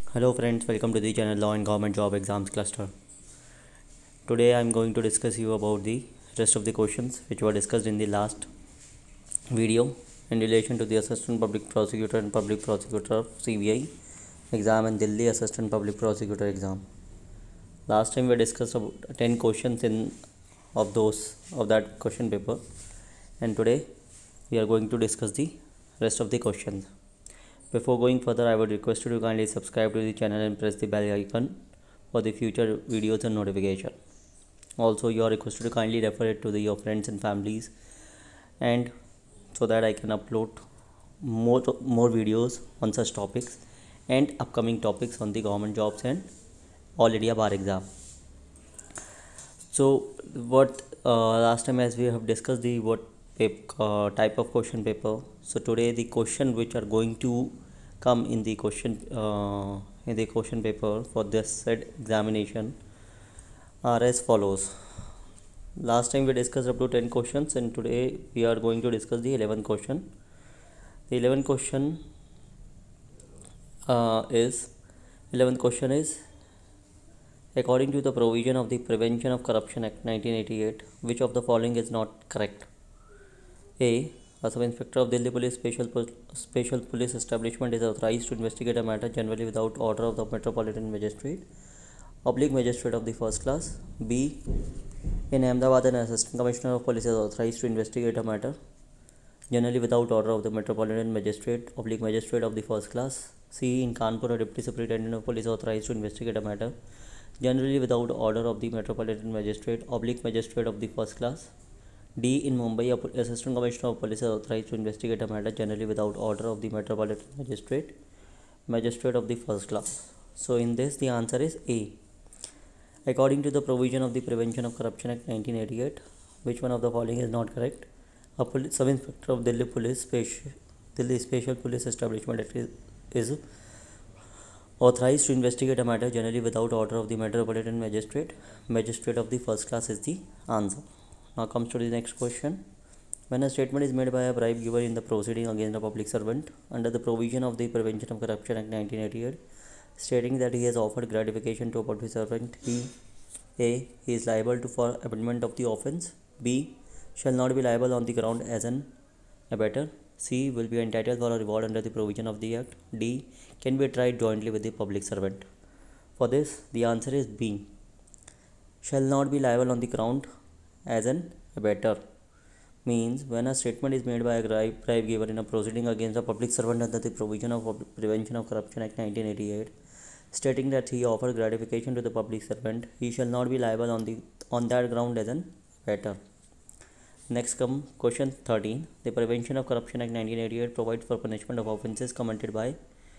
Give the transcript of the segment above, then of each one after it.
Hello friends, welcome to the channel Law and Government Job Exams Cluster. Today I am going to discuss you about the rest of the questions which were discussed in the last video in relation to the Assistant Public Prosecutor and Public Prosecutor CBI exam and Delhi Assistant Public Prosecutor exam. Last time we discussed about 10 questions of that question paper, and today we are going to discuss the rest of the questions. Before going further, I would request you to kindly subscribe to the channel and press the bell icon for the future videos and notification. Also, you are requested to kindly refer it to your friends and families, and so that I can upload more videos on such topics and upcoming topics on the government jobs and all India bar exam. So, what last time as we have discussed the type of question paper. So today the question which are going to come in the question paper for this said examination are as follows. Last time we discussed up to 10 questions, and today we are going to discuss the 11th question. The 11th question is according to the provision of the Prevention of Corruption Act 1988, which of the following is not correct? A. A sub-inspector of Delhi Police Special Police Establishment is authorized to investigate a matter generally without order of the Metropolitan Magistrate, Magistrate of the first class. B. In Ahmedabad, an Assistant Commissioner of Police is authorized to investigate a matter generally without order of the Metropolitan Magistrate, Magistrate of the first class. C. In Kanpur, a Deputy Superintendent of Police is authorized to investigate a matter generally without order of the Metropolitan Magistrate, Magistrate of the first class. D. In Mumbai, Assistant Commissioner of Police is authorized to investigate a matter generally without order of the Metropolitan Magistrate, Magistrate of the first class. So in this the answer is A. According to the provision of the Prevention of Corruption Act 1988, which one of the following is not correct? A sub-inspector of Delhi Special Police Establishment is authorized to investigate a matter generally without order of the Metropolitan Magistrate, Magistrate of the first class is the answer. Now comes to the next question. When a statement is made by a bribe giver in the proceeding against a public servant under the provision of the Prevention of Corruption Act 1988, stating that he has offered gratification to a public servant, he is liable for abetment of the offence. B. Shall not be liable on the ground as an abettor. C. Will be entitled for a reward under the provision of the Act. D. Can be tried jointly with the public servant. For this, the answer is B. Shall not be liable on the ground as an abettor means when a statement is made by a bribe giver in a proceeding against a public servant under the provision of Prevention of Corruption Act 1988, stating that he offered gratification to the public servant, he shall not be liable on that ground as an abettor. Next come question 13. The Prevention of Corruption Act 1988 provides for punishment of offences committed by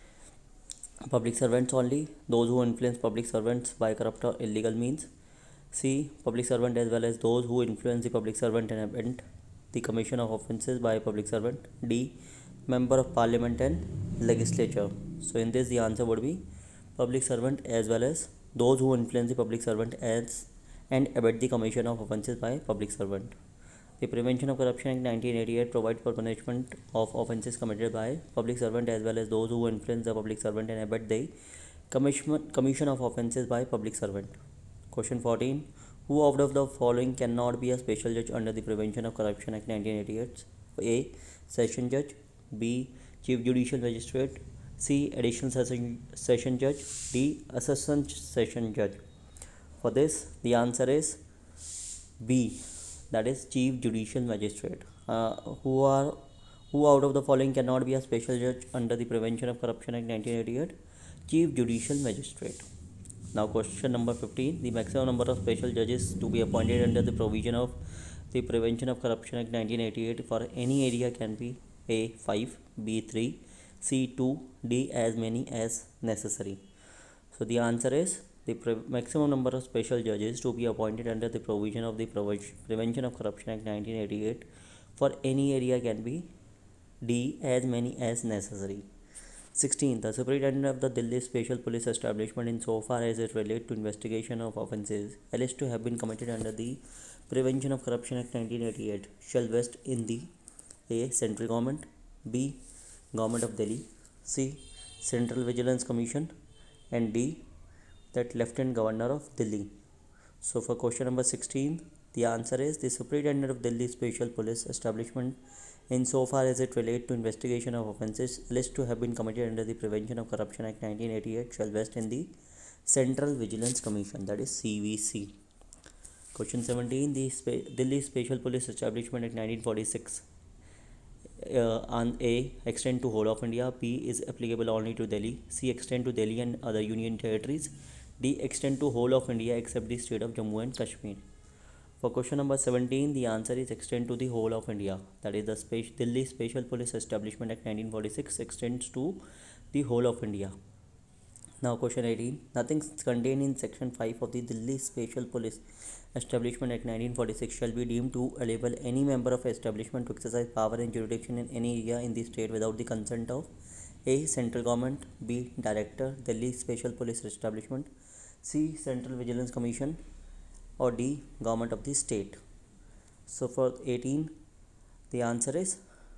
public servants only, those who influence public servants by corrupt or illegal means. C. Public servant as well as those who influence the public servant and abet the commission of offences by a public servant. D. Member of Parliament and Legislature. So in this the answer would be public servant as well as those who influence the public servant and abet the commission of offences by public servant. The Prevention of Corruption Act 1988 provides for punishment of offences committed by public servant as well as those who influence the public servant and abet the commission of offences by public servant. Question 14. Who out of the following cannot be a special judge under the Prevention of Corruption Act 1988? A. Session Judge. B. Chief Judicial Magistrate. C. Additional Session Judge. D. Assistant Session Judge. For this, the answer is B. That is Chief Judicial Magistrate. Who out of the following cannot be a special judge under the Prevention of Corruption Act 1988? Chief Judicial Magistrate. Now question number 15. The maximum number of special judges to be appointed under the provision of the Prevention of Corruption Act 1988 for any area can be A. 5, B. 3, C. 2, D. as many as necessary. So the answer is the maximum number of special judges to be appointed under the provision of the Prevention of Corruption Act 1988 for any area can be D. as many as necessary. 16. The Superintendent of the Delhi Special Police Establishment, in so far as it relates to investigation of offences alleged to have been committed under the Prevention of Corruption Act 1988, shall vest in the A. Central Government, B. Government of Delhi, C. Central Vigilance Commission, and D, that Lieutenant Governor of Delhi. So for question number 16, the answer is the Superintendent of Delhi Special Police Establishment, insofar as it relates to investigation of offences alleged to have been committed under the Prevention of Corruption Act 1988, shall vest in the Central Vigilance Commission, that is CVC. Question 17, the Delhi Special Police Establishment Act 1946 on A, extend to whole of India. B, is applicable only to Delhi. C, extend to Delhi and other union territories. D, extend to whole of India except the state of Jammu and Kashmir. For question number 17, the answer is extend to the whole of India. That is the Delhi Special Police Establishment Act 1946 extends to the whole of India. Now question 18, nothing contained in section 5 of the Delhi Special Police Establishment Act 1946 shall be deemed to enable any member of establishment to exercise power and jurisdiction in any area in the state without the consent of A, central government, B, director, Delhi Special Police Establishment, C, Central Vigilance Commission, or D, government of the state. So for 18, the answer is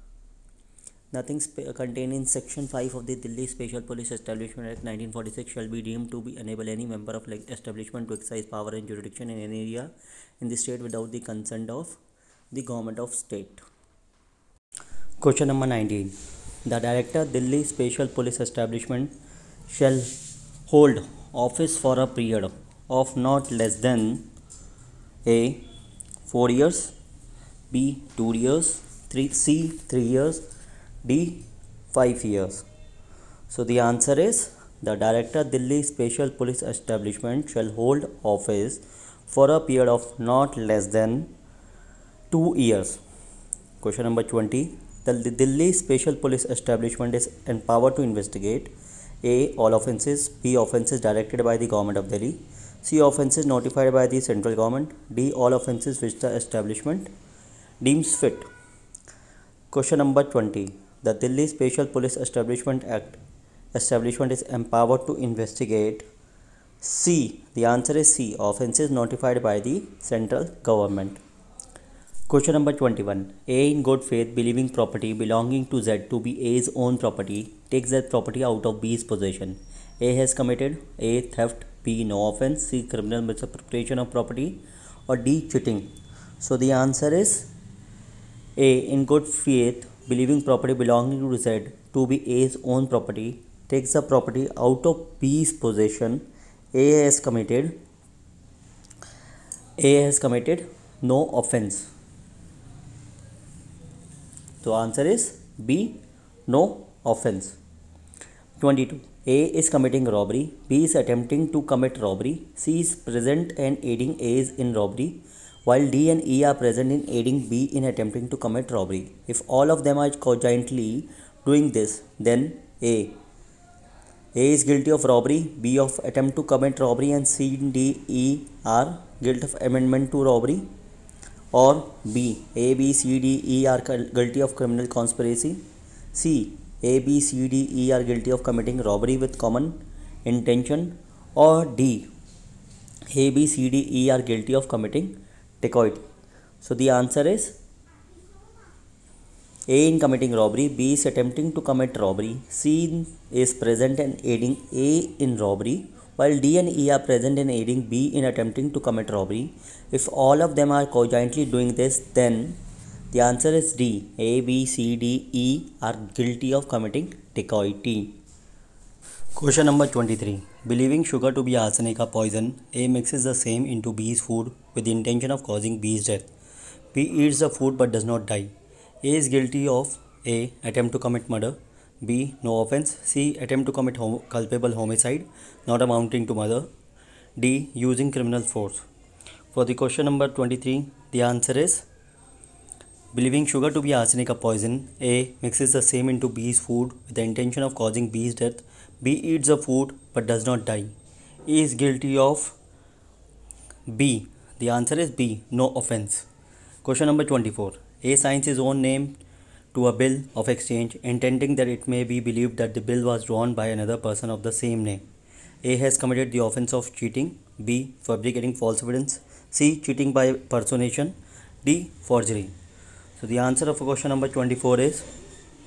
nothing contained in section 5 of the Delhi Special Police Establishment Act 1946 shall be deemed to be enable any member of establishment to exercise power and jurisdiction in any area in the state without the consent of the government of state. Question number 19. The Director Delhi Special Police Establishment shall hold office for a period of not less than A, 4 years, B, 2 years, C, 3 years, D, 5 years. So the answer is the Director Delhi Special Police Establishment shall hold office for a period of not less than 2 years. Question number 20. The Delhi Special Police Establishment is empowered to investigate A, all offences, B, offences directed by the government of Delhi, C, offences notified by the central government, D, all offences which the establishment deems fit. Question number 20. The Delhi Special Police Establishment Act establishment is empowered to investigate C. The answer is C, offences notified by the central government. Question number 21. A, in good faith believing property belonging to Z to be A's own property, takes that property out of B's possession. A has committed A, theft, B, no offence, C, criminal misappropriation of property, or D, cheating. So the answer is A, in good faith believing property belonging to Z to be A's own property, takes the property out of B's possession. A has committed no offence. So answer is B, no offence. 22. A is committing robbery, B is attempting to commit robbery, C is present and aiding A in robbery, while D and E are present in aiding B in attempting to commit robbery. If all of them are conjointly doing this, then A is guilty of robbery, B of attempt to commit robbery, and C, D, E are guilty of amendment to robbery, or B, A, B, C, D, E are guilty of criminal conspiracy, C, A, B, C, D, E are guilty of committing robbery with common intention, or D, A, B, C, D, E are guilty of committing dacoity. So the answer is A, in committing robbery, B is attempting to commit robbery, C is present and aiding A in robbery, while D and E are present and aiding B in attempting to commit robbery. If all of them are conjointly doing this, then the answer is D, A, B, C, D, E are guilty of committing dacoity. Question number 23. Believing sugar to be arsenic or poison, A mixes the same into B's food with the intention of causing B's death. B eats the food but does not die. A is guilty of A, attempt to commit murder, B, no offence, C, attempt to commit culpable homicide not amounting to murder, D, using criminal force. For the question number 23, the answer is believing sugar to be arsenic or poison, A mixes the same into B's food with the intention of causing B's death, B eats the food but does not die. A is guilty of B. The answer is B, no offence. Question number 24. A signs his own name to a bill of exchange, intending that it may be believed that the bill was drawn by another person of the same name. A has committed the offence of cheating, B, fabricating false evidence, C, cheating by personation, D, forgery. So the answer of question number 24 is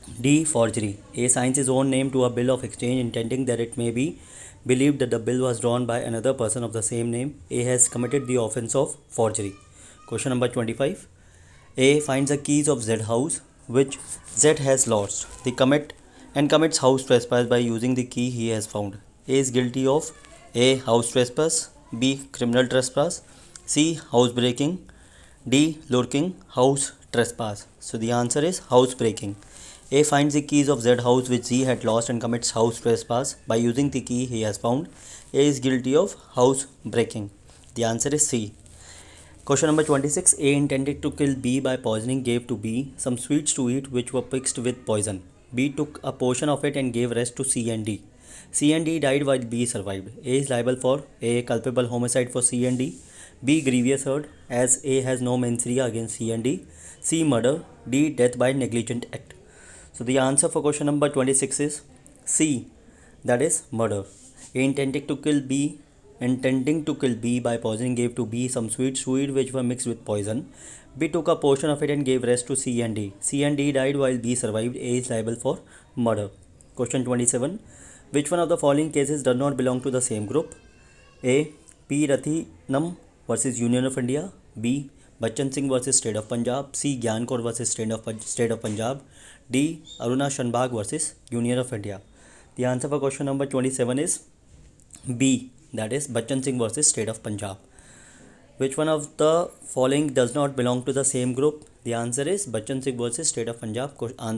D. Forgery. A signs his own name to a bill of exchange intending that it may be believed that the bill was drawn by another person of the same name. A has committed the offense of forgery. Question number 25. A finds the keys of Z house which Z has lost. The commits house trespass by using the key he has found. A is guilty of A. House trespass, B. Criminal trespass, C. Housebreaking, D. Lurking house trespass. So the answer is housebreaking. A finds the keys of Z house which Z had lost and commits house trespass by using the key he has found. A is guilty of house breaking. The answer is C. Question number 26. A intended to kill B by poisoning gave to B some sweets to eat which were mixed with poison. B took a portion of it and gave rest to C and D. C and D died while B survived. A is liable for A. Culpable homicide for C and D, B. Grievous hurt as A has no mens rea against C and D, C. Murder, D. Death by negligent act. So the answer for question number 26 is C, that is murder. A intending to kill B by poisoning gave to B some sweets to eat which were mixed with poison. B took a portion of it and gave rest to C and D. C and D died while B survived. A is liable for murder. Question 27. Which one of the following cases does not belong to the same group? A. P. Rathinam versus Union of India, B. Bachchan Singh versus State of Punjab, C. Gyan Kaur versus State of Punjab, D. Aruna Shanbhag versus Union of India. The answer for question number 27 is B, that is Bachchan Singh versus State of Punjab. Which one of the following does not belong to the same group? The answer is Bachchan Singh versus State of Punjab,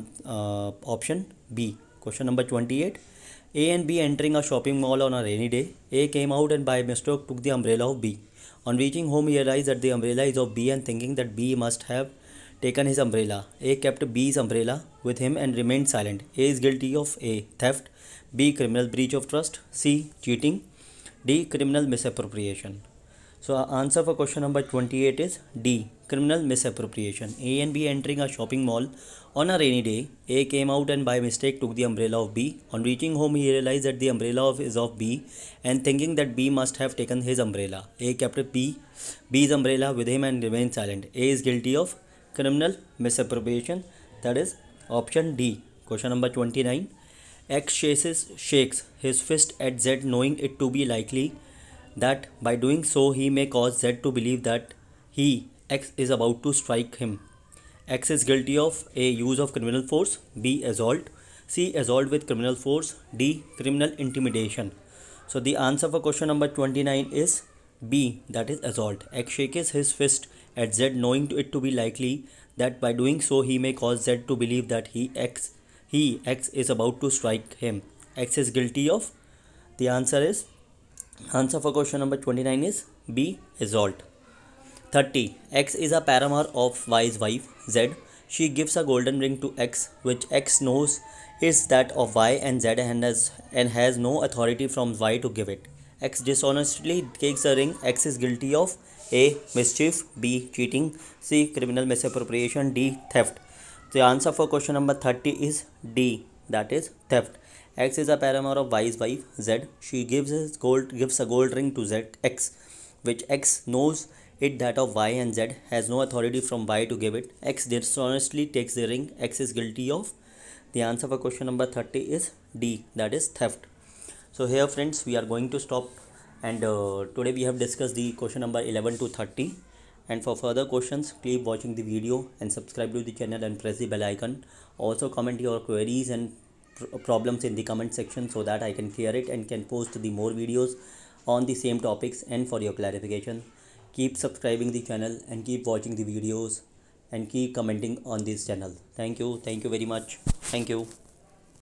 option B. Question number 28. A and B entering a shopping mall on a rainy day. A came out and by mistake took the umbrella of B. On reaching home, he realized that the umbrella is of B and thinking that B must have taken his umbrella. A kept B's umbrella with him and remained silent. A is guilty of A. Theft, B. Criminal breach of trust, C. Cheating, D. Criminal misappropriation. So our answer for question number 28 is D. Criminal misappropriation. A and B entering a shopping mall on a rainy day. A came out and by mistake took the umbrella of B. On reaching home, he realized that the umbrella is of B and thinking that B must have taken his umbrella. A kept B's umbrella with him and remained silent. A is guilty of criminal misappropriation, that is option D. Question number 29. X shakes his fist at Z knowing it to be likely that by doing so he may cause Z to believe that he, X, is about to strike him. X is guilty of A. Use of criminal force, B. Assault, C. Assault with criminal force, D. Criminal intimidation. So the answer for question number 29 is B, that is assault. X shakes his fist at Z knowing it to be likely that by doing so he may cause Z to believe that X is about to strike him. X is guilty of, the answer for question number 29 is B, assault. 30. X is a paramour of Y's wife, Z. She gives a golden ring to X, which X knows is that of Y and Z and has no authority from Y to give it. X dishonestly takes the ring. X is guilty of A. Mischief, B. Cheating, C. Criminal misappropriation, D. Theft. The answer for question number 30 is D, that is theft. X is a paramour of Y's wife, Z. She gives a gold ring to X, which X knows it that of Y and Z has no authority from Y to give it. X dishonestly takes the ring. X is guilty of. The answer for question number 30 is D, that is theft. So here friends, we are going to stop, and today we have discussed the question number 11 to 30, and for further questions keep watching the video and subscribe to the channel and press the bell icon. Also comment your queries and problems in the comment section so that I can clear it and can post the more videos on the same topics and for your clarification. Keep subscribing the channel and keep watching the videos and keep commenting on this channel. Thank you very much. Thank you.